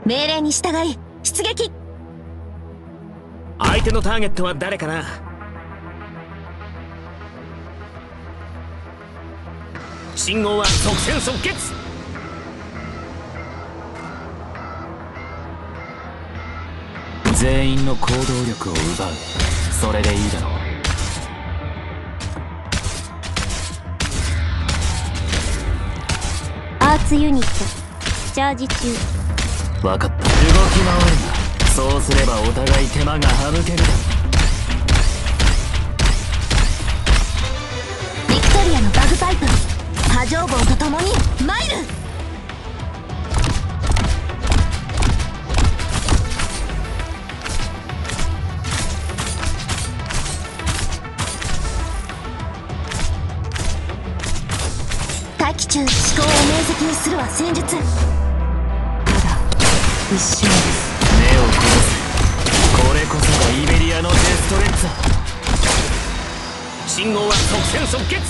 命令に従い出撃。 相手のターゲットは誰かな。信号は即戦即決。 全員の行動力を奪う。それでいいだろう。 アーツユニットチャージ中。 分かった。動き回るな。そうすればお互い手間が省けるだろビクトリアのバグパイプ波状棒とともにマイル。待機中、思考を明晰にするは戦術。ただ一瞬です。 目を殺せ。これこそがイベリアのデストレッツァ。 信号は即戦即決。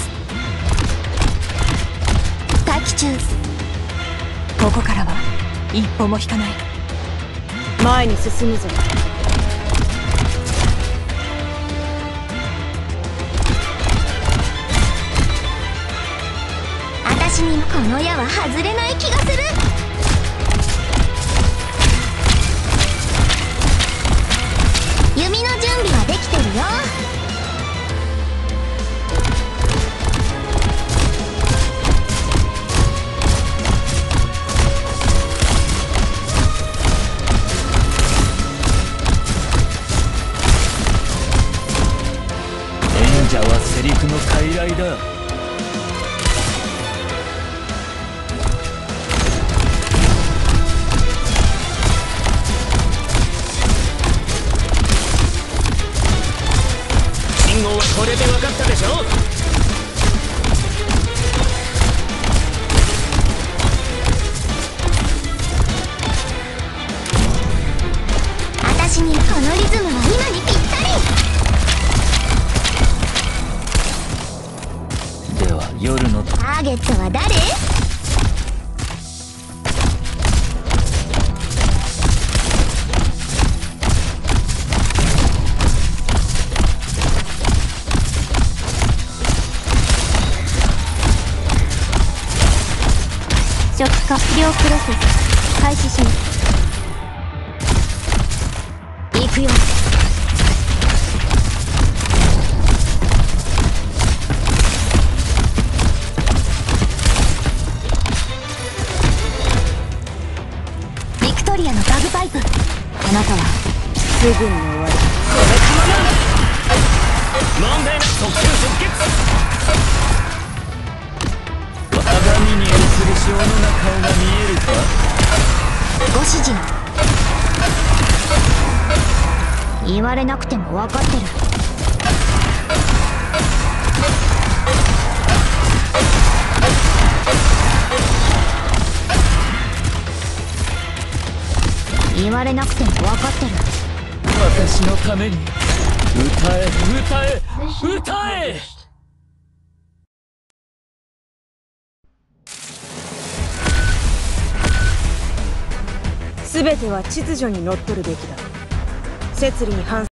待機中。ここからは一歩も引かない。前に進むぞ。私にこの矢は外れない気がする。弓の準備はできてるよ。 演者はセリフの傀儡だ。 これで分かったでしょ。 私にこのリズムは今にぴったり。 では夜のターゲットは誰？ 初期化量プロセス開始します。 行くよ。ビクトリアのバグパイプ。あなたはすぐに終わる。 問題なく即戦即決。 鏡に映る少女な顔が見えるか。 ご指示。言われなくても分かってる。言われなくても分かってる。 私のために歌え歌え歌え。 全ては秩序にのっとるべきだ。摂理に反